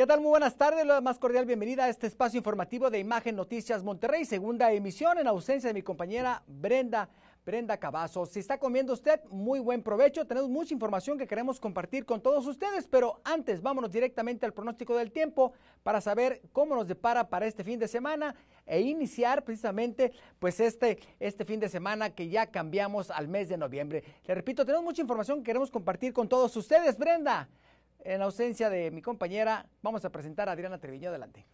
¿Qué tal? Muy buenas tardes, la más cordial bienvenida a este espacio informativo de Imagen Noticias Monterrey, segunda emisión en ausencia de mi compañera Brenda Cavazos. Si está comiendo usted, muy buen provecho, tenemos mucha información que queremos compartir con todos ustedes, pero antes vámonos directamente al pronóstico del tiempo para saber cómo nos depara para este fin de semana e iniciar precisamente pues este fin de semana que ya cambiamos al mes de noviembre. Le repito, tenemos mucha información que queremos compartir con todos ustedes. Brenda, en ausencia de mi compañera, vamos a presentar a Adriana Treviño. Adelante.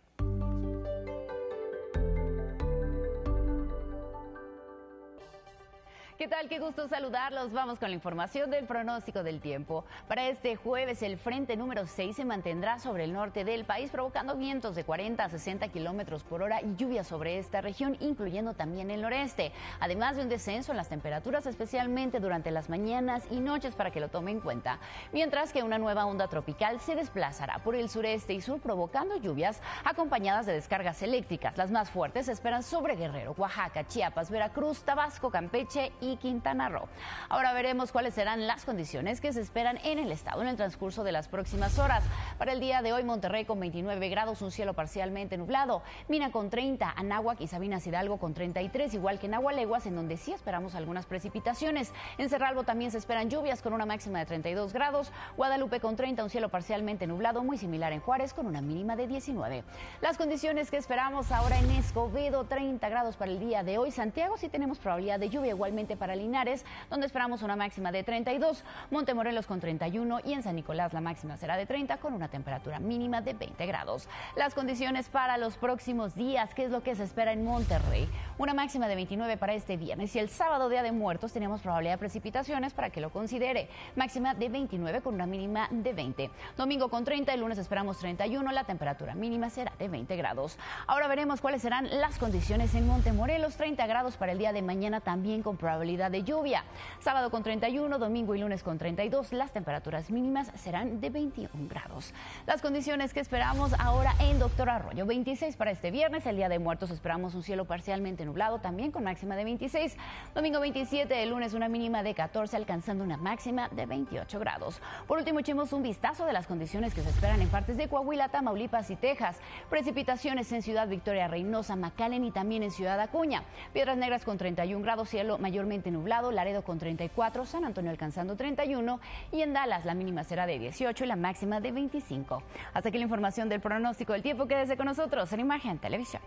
¿Qué tal? Qué gusto saludarlos. Vamos con la información del pronóstico del tiempo. Para este jueves, el frente número 6 se mantendrá sobre el norte del país, provocando vientos de 40 a 60 kilómetros por hora y lluvia sobre esta región, incluyendo también el noreste. Además de un descenso en las temperaturas, especialmente durante las mañanas y noches, para que lo tome en cuenta. Mientras que una nueva onda tropical se desplazará por el sureste y sur, provocando lluvias acompañadas de descargas eléctricas. Las más fuertes se esperan sobre Guerrero, Oaxaca, Chiapas, Veracruz, Tabasco, Campeche y Quintana Roo. Ahora veremos cuáles serán las condiciones que se esperan en el estado en el transcurso de las próximas horas. Para el día de hoy, Monterrey con 29 grados, un cielo parcialmente nublado. Mina con 30, Anáhuac y Sabinas Hidalgo con 33, igual que en Agualeguas, en donde sí esperamos algunas precipitaciones. En Cerralbo también se esperan lluvias con una máxima de 32 grados. Guadalupe con 30, un cielo parcialmente nublado, muy similar en Juárez con una mínima de 19. Las condiciones que esperamos ahora en Escobedo, 30 grados para el día de hoy. Santiago sí tenemos probabilidad de lluvia, igualmente para Linares, donde esperamos una máxima de 32, Montemorelos con 31 y en San Nicolás la máxima será de 30 con una temperatura mínima de 20 grados. Las condiciones para los próximos días, ¿qué es lo que se espera en Monterrey? Una máxima de 29 para este viernes y el sábado, Día de Muertos, tenemos probabilidad de precipitaciones para que lo considere. Máxima de 29 con una mínima de 20. Domingo con 30, el lunes esperamos 31, la temperatura mínima será de 20 grados. Ahora veremos cuáles serán las condiciones en Montemorelos, 30 grados para el día de mañana, también con probabilidad de lluvia. Sábado con 31, domingo y lunes con 32, las temperaturas mínimas serán de 21 grados. Las condiciones que esperamos ahora en Doctor Arroyo, 26 para este viernes, el Día de Muertos esperamos un cielo parcialmente nublado, también con máxima de 26, domingo 27, el lunes una mínima de 14, alcanzando una máxima de 28 grados. Por último, echemos un vistazo de las condiciones que se esperan en partes de Coahuila, Tamaulipas y Texas. Precipitaciones en Ciudad Victoria, Reynosa, McAllen y también en Ciudad Acuña. Piedras Negras con 31 grados, cielo mayormente nublado, Laredo con 34, San Antonio alcanzando 31 y en Dallas la mínima será de 18 y la máxima de 25. Hasta aquí la información del pronóstico del tiempo. Quédese con nosotros en Imagen Televisión.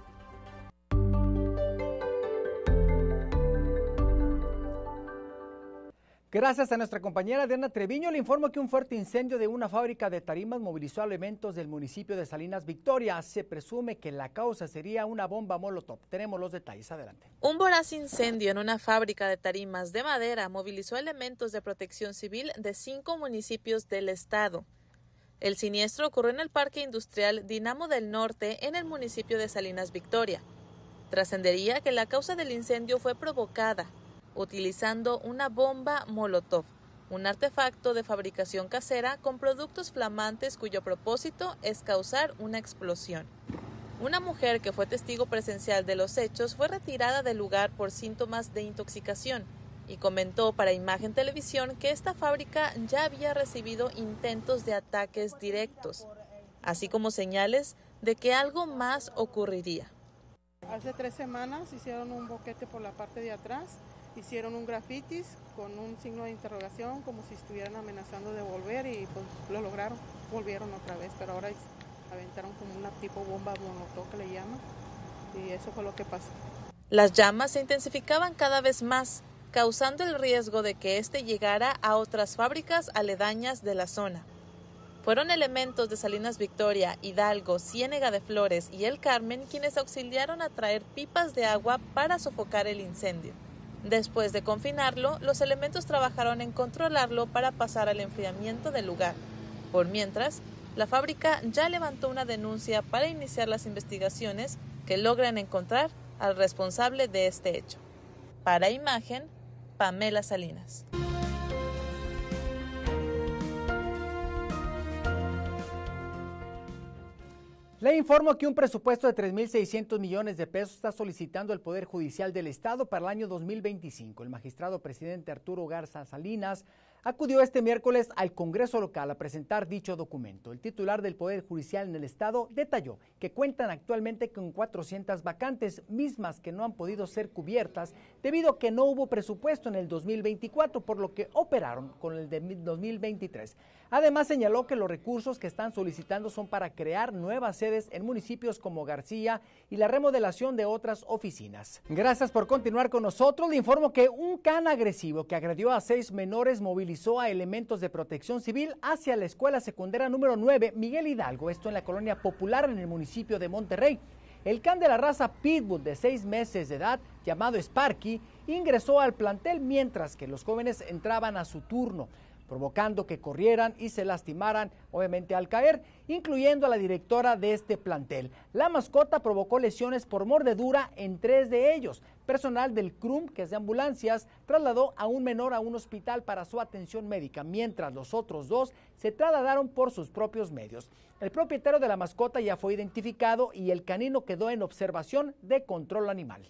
Gracias a nuestra compañera Adriana Treviño, le informo que un fuerte incendio de una fábrica de tarimas movilizó a elementos del municipio de Salinas Victoria. Se presume que la causa sería una bomba molotov. Tenemos los detalles, adelante. Un voraz incendio en una fábrica de tarimas de madera movilizó a elementos de protección civil de 5 municipios del estado. El siniestro ocurrió en el Parque Industrial Dinamo del Norte, en el municipio de Salinas Victoria. Trascendería que la causa del incendio fue provocada utilizando una bomba molotov, un artefacto de fabricación casera con productos flamantes cuyo propósito es causar una explosión. Una mujer que fue testigo presencial de los hechos fue retirada del lugar por síntomas de intoxicación y comentó para Imagen Televisión que esta fábrica ya había recibido intentos de ataques directos, así como señales de que algo más ocurriría. Hace 3 semanas hicieron un boquete por la parte de atrás. Hicieron un grafitis con un signo de interrogación, como si estuvieran amenazando de volver, y pues lo lograron, volvieron otra vez, pero ahora aventaron como una tipo bomba molotov que le llaman, y eso fue lo que pasó. Las llamas se intensificaban cada vez más, causando el riesgo de que este llegara a otras fábricas aledañas de la zona. Fueron elementos de Salinas Victoria, Hidalgo, Ciénega de Flores y El Carmen quienes auxiliaron a traer pipas de agua para sofocar el incendio. Después de confinarlo, los elementos trabajaron en controlarlo para pasar al enfriamiento del lugar. Por mientras, la fábrica ya levantó una denuncia para iniciar las investigaciones que logran encontrar al responsable de este hecho. Para Imagen, Pamela Salinas. Le informo que un presupuesto de 3.600 millones de pesos está solicitando el Poder Judicial del Estado para el año 2025. El magistrado presidente Arturo Garza Salinas acudió este miércoles al Congreso local a presentar dicho documento. El titular del Poder Judicial en el estado detalló que cuentan actualmente con 400 vacantes, mismas que no han podido ser cubiertas debido a que no hubo presupuesto en el 2024, por lo que operaron con el de 2023. Además, señaló que los recursos que están solicitando son para crear nuevas sedes en municipios como García y la remodelación de otras oficinas. Gracias por continuar con nosotros. Le informo que un can agresivo que agredió a 6 menores movilizó a elementos de protección civil hacia la escuela secundaria número 9 Miguel Hidalgo, esto en la colonia Popular en el municipio de Monterrey. El can de la raza Pitbull de 6 meses de edad, llamado Sparky, ingresó al plantel mientras que los jóvenes entraban a su turno, provocando que corrieran y se lastimaran, obviamente al caer, incluyendo a la directora de este plantel. La mascota provocó lesiones por mordedura en 3 de ellos. Personal del CRUM, que es de ambulancias, trasladó a un menor a un hospital para su atención médica, mientras los otros 2 se trasladaron por sus propios medios. El propietario de la mascota ya fue identificado y el canino quedó en observación de control animal.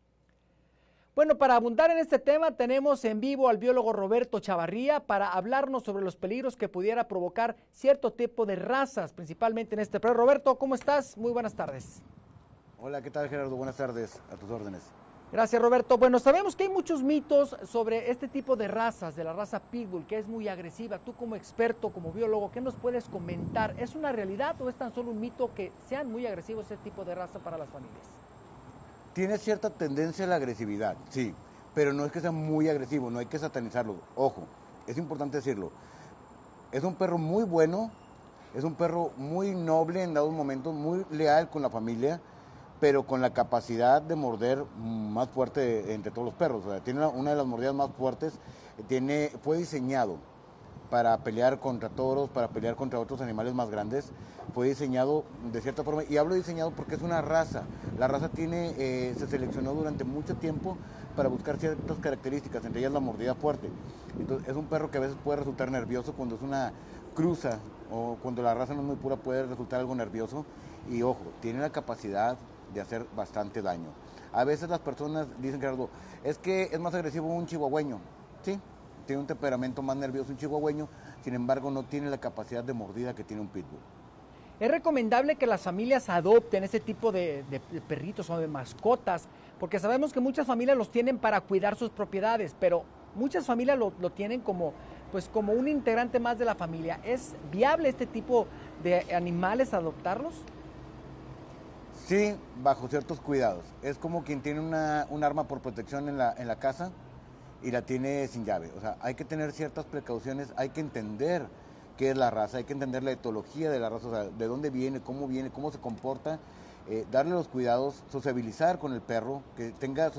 Bueno, para abundar en este tema tenemos en vivo al biólogo Roberto Chavarría para hablarnos sobre los peligros que pudiera provocar cierto tipo de razas, principalmente en este perro. Roberto, ¿cómo estás? Muy buenas tardes. Hola, ¿qué tal, Gerardo? Buenas tardes, a tus órdenes. Gracias, Roberto. Bueno, sabemos que hay muchos mitos sobre este tipo de razas, de la raza Pitbull, que es muy agresiva. Tú como experto, como biólogo, ¿qué nos puedes comentar? ¿Es una realidad o es tan solo un mito que sean muy agresivos este tipo de raza para las familias? Tiene cierta tendencia a la agresividad, sí, pero no es que sea muy agresivo, no hay que satanizarlo. Ojo, es importante decirlo. Es un perro muy bueno, es un perro muy noble en dados momentos, muy leal con la familia, pero con la capacidad de morder más fuerte entre todos los perros. O sea, tiene una de las mordidas más fuertes, fue diseñado para pelear contra toros, para pelear contra otros animales más grandes. Fue diseñado de cierta forma, y hablo diseñado porque es una raza. La raza se seleccionó durante mucho tiempo para buscar ciertas características, entre ellas la mordida fuerte. Entonces, es un perro que a veces puede resultar nervioso cuando es una cruza, o cuando la raza no es muy pura puede resultar algo nervioso. Y ojo, tiene la capacidad de hacer bastante daño. A veces las personas dicen, Gerardo, es que es más agresivo un chihuahueño. Sí, tiene un temperamento más nervioso un chihuahueño, sin embargo no tiene la capacidad de mordida que tiene un pitbull. ¿Es recomendable que las familias adopten este tipo de perritos o de mascotas? Porque sabemos que muchas familias los tienen para cuidar sus propiedades, pero muchas familias lo tienen como un integrante más de la familia. ¿Es viable este tipo de animales adoptarlos? Sí, bajo ciertos cuidados. Es como quien tiene un arma por protección en la casa y la tiene sin llave. O sea, hay que tener ciertas precauciones, hay que entender qué es la raza, hay que entender la etología de la raza, o sea, de dónde viene, cómo se comporta, darle los cuidados, sociabilizar con el perro, que tenga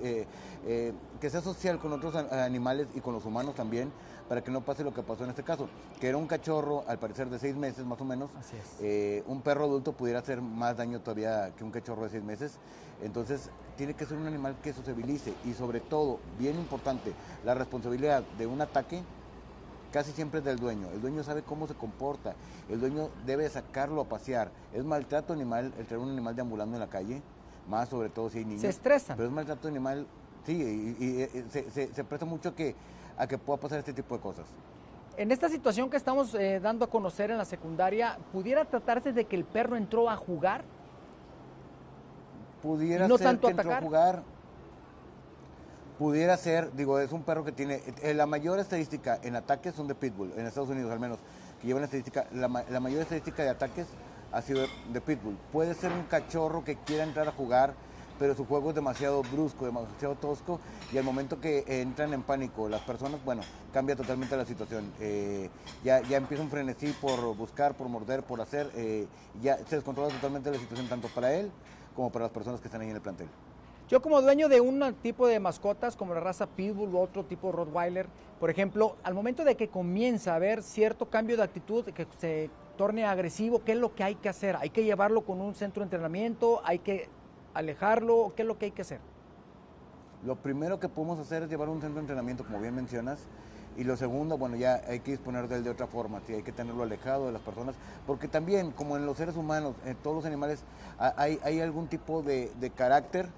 que sea social con otros animales y con los humanos también, para que no pase lo que pasó en este caso, que era un cachorro, al parecer de 6 meses más o menos. Así es. Un perro adulto pudiera hacer más daño todavía que un cachorro de 6 meses, entonces tiene que ser un animal que sociabilice y sobre todo, bien importante, la responsabilidad de un ataque casi siempre es del dueño. El dueño sabe cómo se comporta, el dueño debe sacarlo a pasear. Es maltrato animal el tener un animal deambulando en la calle, más sobre todo si hay niños. Se estresan. Pero es maltrato animal, sí, y se presta mucho a que pueda pasar este tipo de cosas. En esta situación que estamos dando a conocer en la secundaria, ¿pudiera tratarse de que el perro entró a jugar? Pudiera no ser tanto que entró atacar. a jugar. Pudiera ser, es un perro que tiene, la mayor estadística en ataques son de Pitbull, en Estados Unidos al menos, que llevan estadística, la mayor estadística de ataques ha sido de Pitbull. Puede ser un cachorro que quiera entrar a jugar, pero su juego es demasiado brusco, demasiado tosco, y al momento que entran en pánico las personas, bueno, cambia totalmente la situación. Ya empieza un frenesí por buscar, por morder, por hacer, ya se descontrola totalmente la situación, tanto para él como para las personas que están ahí en el plantel. Yo como dueño de un tipo de mascotas como la raza Pitbull u otro tipo Rottweiler, por ejemplo, al momento de que comienza a haber cierto cambio de actitud, que se torne agresivo, ¿qué es lo que hay que hacer? ¿Hay que llevarlo con un centro de entrenamiento? ¿Hay que alejarlo? ¿Qué es lo que hay que hacer? Lo primero que podemos hacer es llevar un centro de entrenamiento, como bien mencionas, y lo segundo, bueno, ya hay que disponer de él de otra forma, ¿sí? Hay que tenerlo alejado de las personas, porque también, como en los seres humanos, en todos los animales, hay algún tipo de carácter,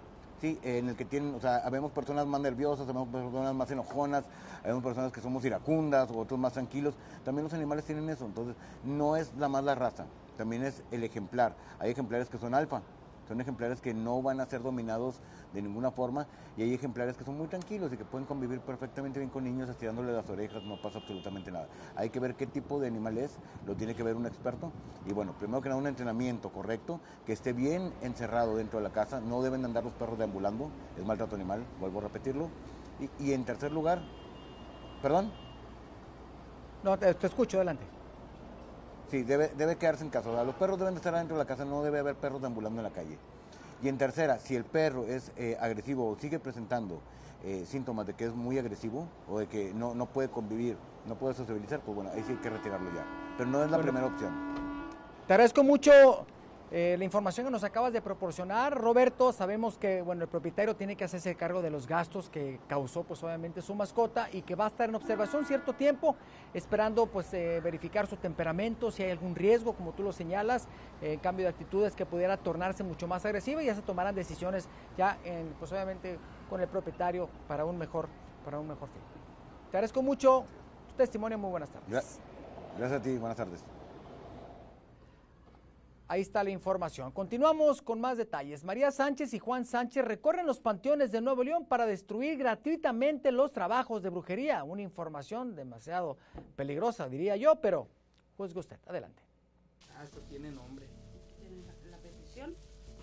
¿sí? En el que tienen, o sea, habemos personas más nerviosas, habemos personas más enojonas, habemos personas que somos iracundas, o otros más tranquilos. También los animales tienen eso, entonces no es la más la raza, también es el ejemplar. Hay ejemplares que son alfa, son ejemplares que no van a ser dominados de ninguna forma, y hay ejemplares que son muy tranquilos y que pueden convivir perfectamente bien con niños, estirándole las orejas, no pasa absolutamente nada. Hay que ver qué tipo de animal es, lo tiene que ver un experto, y bueno, primero que nada un entrenamiento correcto, que esté bien encerrado dentro de la casa, no deben andar los perros deambulando, es maltrato animal, vuelvo a repetirlo, y en tercer lugar, ¿perdón? No, te escucho, adelante. Sí, debe quedarse en casa, o sea, los perros deben de estar dentro de la casa, no debe haber perros deambulando en la calle. Y en tercera, si el perro es agresivo o sigue presentando síntomas de que es muy agresivo o de que no puede convivir, no puede sociabilizar, pues bueno, ahí sí hay que retirarlo ya. Pero no es la primera opción. Te agradezco mucho la información que nos acabas de proporcionar, Roberto. Sabemos que bueno, el propietario tiene que hacerse cargo de los gastos que causó pues obviamente su mascota y que va a estar en observación cierto tiempo, esperando pues verificar su temperamento, si hay algún riesgo, como tú lo señalas, cambio de actitudes que pudiera tornarse mucho más agresiva, y ya se tomarán decisiones ya pues obviamente con el propietario para un mejor fin. Te agradezco mucho tu testimonio, muy buenas tardes. Gracias a ti, buenas tardes. Ahí está la información. Continuamos con más detalles. María Sánchez y Juan Sánchez recorren los panteones de Nuevo León para destruir gratuitamente los trabajos de brujería. Una información demasiado peligrosa, diría yo, pero juzgue usted. Adelante. Esto tiene nombre. ¿Tiene la petición?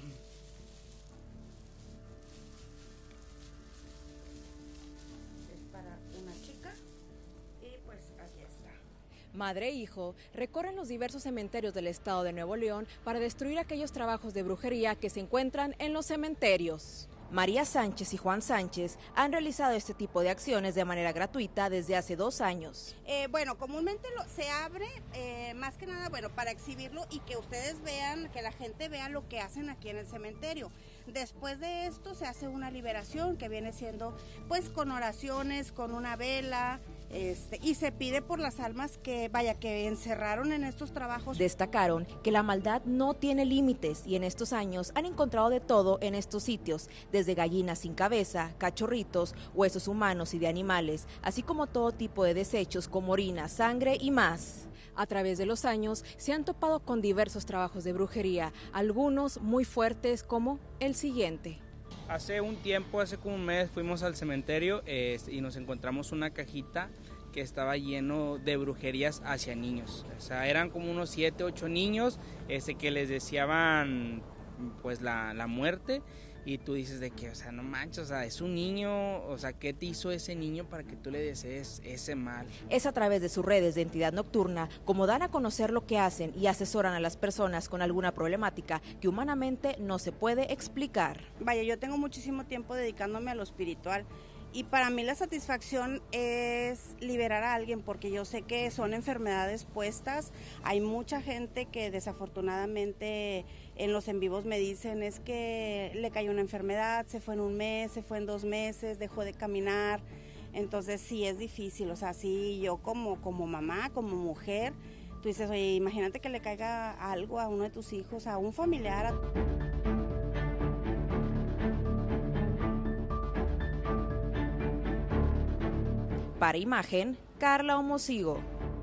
Es para una chica y pues aquí está. Madre e hijo recorren los diversos cementerios del estado de Nuevo León para destruir aquellos trabajos de brujería que se encuentran en los cementerios. María Sánchez y Juan Sánchez han realizado este tipo de acciones de manera gratuita desde hace 2 años. Bueno, comúnmente se abre más que nada, bueno, para exhibirlo y que ustedes vean, que la gente vea lo que hacen aquí en el cementerio. Después de esto se hace una liberación que viene siendo pues con oraciones, con una vela, y se pide por las almas que encerraron en estos trabajos. Destacaron que la maldad no tiene límites y en estos años han encontrado de todo en estos sitios, desde gallinas sin cabeza, cachorritos, huesos humanos y de animales, así como todo tipo de desechos como orina, sangre y más. A través de los años se han topado con diversos trabajos de brujería, algunos muy fuertes como el siguiente. Hace un tiempo, hace como un mes, fuimos al cementerio y nos encontramos una cajita que estaba lleno de brujerías hacia niños. O sea, eran como unos 7, 8 niños que les deseaban pues la muerte. Y tú dices de que, o sea, no manches, o sea, es un niño, o sea, ¿qué te hizo ese niño para que tú le desees ese mal? Es a través de sus redes de entidad nocturna como dan a conocer lo que hacen y asesoran a las personas con alguna problemática que humanamente no se puede explicar. Vaya, yo tengo muchísimo tiempo dedicándome a lo espiritual y para mí la satisfacción es liberar a alguien porque yo sé que son enfermedades puestas. Hay mucha gente que desafortunadamente en los en vivos me dicen es que le cayó una enfermedad, se fue en 1 mes, se fue en 2 meses, dejó de caminar. Entonces sí es difícil, o sea, sí yo como mamá, como mujer, tú dices, oye, imagínate que le caiga algo a uno de tus hijos, a un familiar. Para Imagen, Carla Homosigo.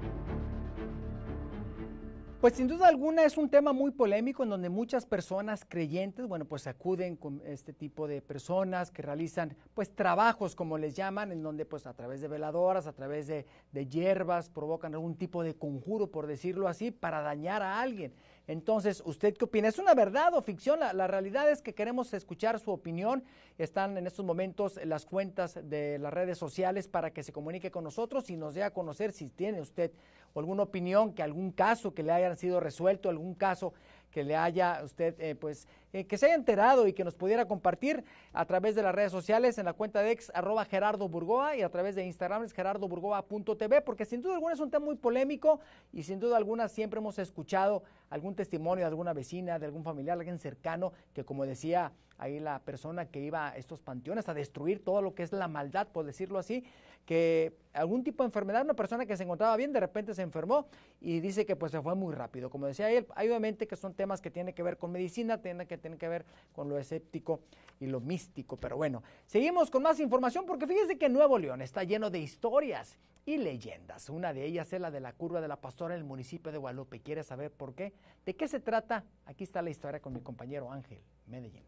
Pues sin duda alguna es un tema muy polémico en donde muchas personas creyentes, bueno, pues acuden con este tipo de personas que realizan pues trabajos como les llaman, en donde pues a través de veladoras, a través de hierbas provocan algún tipo de conjuro, por decirlo así, para dañar a alguien. Entonces, ¿usted qué opina? ¿Es una verdad o ficción? La realidad es que queremos escuchar su opinión. Están en estos momentos las cuentas de las redes sociales para que se comunique con nosotros y nos dé a conocer si tiene usted alguna opinión, que algún caso que le haya sido resuelto, algún caso que le haya usted, que se haya enterado y que nos pudiera compartir a través de las redes sociales en la cuenta de ex @GerardoBurgoa y a través de Instagram es gerardoburgoa.tv, porque sin duda alguna es un tema muy polémico y sin duda alguna siempre hemos escuchado algún testimonio de alguna vecina, de algún familiar, alguien cercano, que como decía ahí la persona que iba a estos panteones a destruir todo lo que es la maldad, por decirlo así, que algún tipo de enfermedad, una persona que se encontraba bien, de repente se enfermó y dice que pues se fue muy rápido. Como decía él, hay obviamente que son temas que tienen que ver con medicina, tienen que tiene que ver con lo escéptico y lo místico. Pero bueno, seguimos con más información porque fíjese que Nuevo León está lleno de historias y leyendas. Una de ellas es la de la Curva de la Pastora en el municipio de Guadalupe. ¿Quiere saber por qué? ¿De qué se trata? Aquí está la historia con mi compañero Ángel Medellín.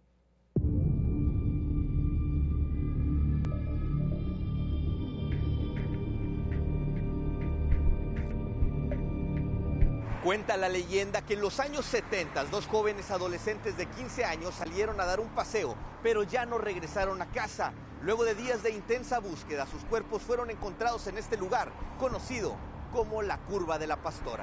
Cuenta la leyenda que en los años 70 dos jóvenes adolescentes de 15 años salieron a dar un paseo, pero ya no regresaron a casa. Luego de días de intensa búsqueda, sus cuerpos fueron encontrados en este lugar, conocido como la Curva de la Pastora.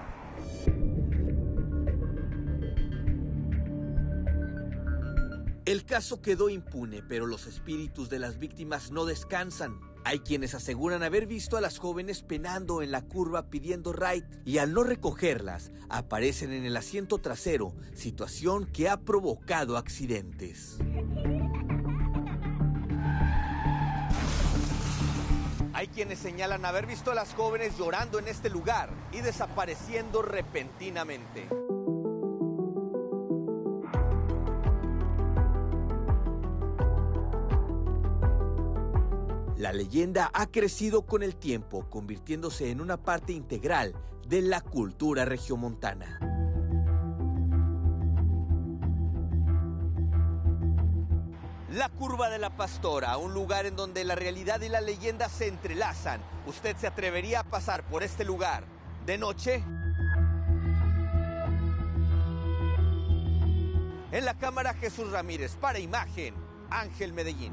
El caso quedó impune, pero los espíritus de las víctimas no descansan. Hay quienes aseguran haber visto a las jóvenes penando en la curva pidiendo ride y al no recogerlas, aparecen en el asiento trasero, situación que ha provocado accidentes. Hay quienes señalan haber visto a las jóvenes llorando en este lugar y desapareciendo repentinamente. La leyenda ha crecido con el tiempo, convirtiéndose en una parte integral de la cultura regiomontana. La Curva de la Pastora, un lugar en donde la realidad y la leyenda se entrelazan. ¿Usted se atrevería a pasar por este lugar de noche? En la cámara, Jesús Ramírez. Para Imagen, Ángel Medellín.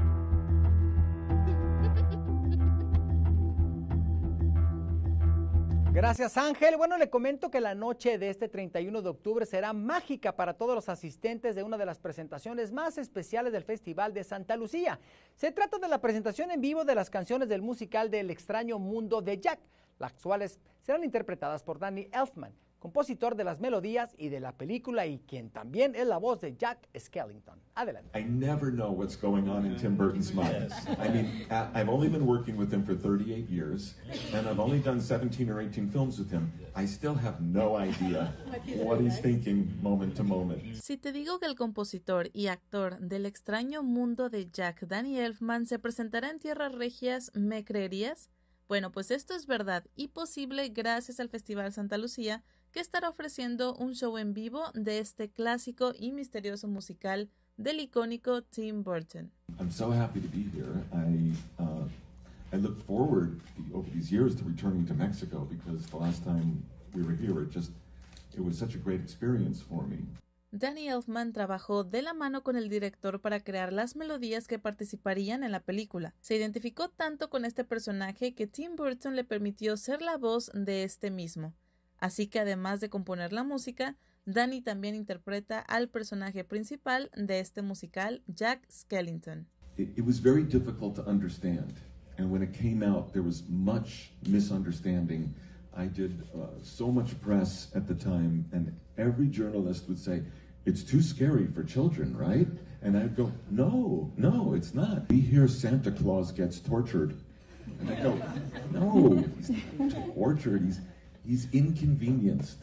Gracias, Ángel. Bueno, le comento que la noche de este 31 de octubre será mágica para todos los asistentes de una de las presentaciones más especiales del Festival de Santa Lucía. Se trata de la presentación en vivo de las canciones del musical de El extraño mundo de Jack, las cuales serán interpretadas por Danny Elfman, compositor de las melodías y de la película y quien también es la voz de Jack Skellington. Adelante. I never know what's going on in Tim Burton's mind. I mean, I've only been working with him for 38 years, and I've only done 17 or 18 films with him. I still have no idea what he's thinking moment to moment. Si te digo que el compositor y actor del extraño mundo de Jack, Danny Elfman, se presentará en Tierras Regias, ¿me creerías? Bueno, pues esto es verdad y posible gracias al Festival Santa Lucía, que estará ofreciendo un show en vivo de este clásico y misterioso musical del icónico Tim Burton. I'm so happy to be here. I look forward over these years to returning to Mexico because the last time we were here, it was such a great experience for me. Danny Elfman trabajó de la mano con el director para crear las melodías que participarían en la película. Se identificó tanto con este personaje que Tim Burton le permitió ser la voz de este mismo. Así que además de componer la música, Danny también interpreta al personaje principal de este musical, Jack Skellington. It was very difficult to understand, and when it came out, there was much misunderstanding. I did so much press at the time, and every journalist would say, "It's too scary for children, right?" And I'd go, "No, it's not. We hear Santa Claus gets tortured." And I go, "No, he's tortured. He's inconvenienced."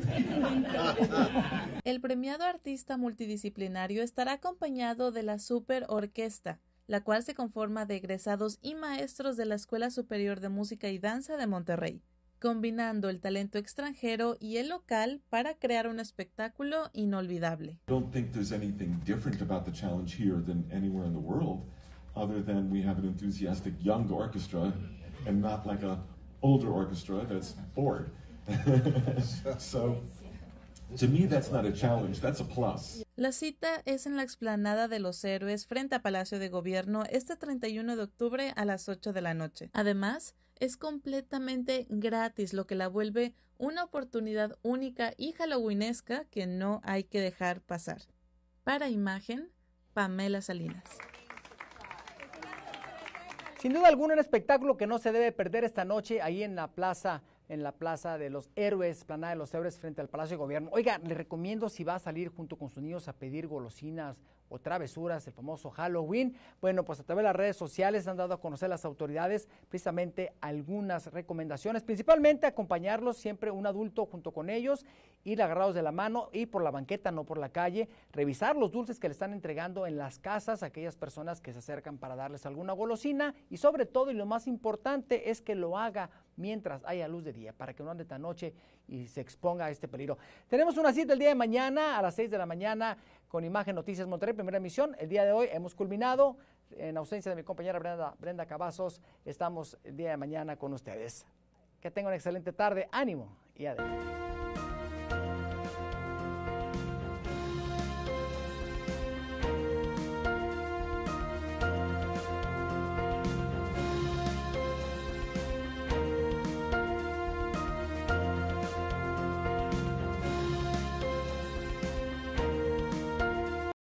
El premiado artista multidisciplinario estará acompañado de la Super Orquesta, la cual se conforma de egresados y maestros de la Escuela Superior de Música y Danza de Monterrey, combinando el talento extranjero y el local para crear un espectáculo inolvidable. I don't think there's anything different about the challenge here than anywhere in the world, other than we have an enthusiastic young orchestra and not like a older orchestra that's bored. So, to me, that's not a challenge, that's a plus. La cita es en la explanada de los Héroes frente a Palacio de Gobierno este 31 de octubre a las 8 de la noche. Además, es completamente gratis, lo que la vuelve una oportunidad única y halloweenesca que no hay que dejar pasar. Para Imagen, Pamela Salinas. Sin duda alguna, un espectáculo que no se debe perder esta noche ahí en la Plaza en la Plaza de los Héroes, Explanada de los Héroes, frente al Palacio de Gobierno. Oiga, le recomiendo, si va a salir junto con sus niños a pedir golosinas o travesuras, el famoso Halloween, bueno, pues a través de las redes sociales han dado a conocer las autoridades precisamente algunas recomendaciones, principalmente acompañarlos siempre un adulto junto con ellos, ir agarrados de la mano, ir por la banqueta, no por la calle, revisar los dulces que le están entregando en las casas a aquellas personas que se acercan para darles alguna golosina, y sobre todo, y lo más importante, es que lo haga mientras haya luz de día, para que no ande tan noche y se exponga a este peligro. Tenemos una cita el día de mañana a las 6 de la mañana con Imagen Noticias Monterrey, primera emisión. El día de hoy hemos culminado. En ausencia de mi compañera Brenda Cavazos, estamos el día de mañana con ustedes. Que tengan una excelente tarde, ánimo y adelante.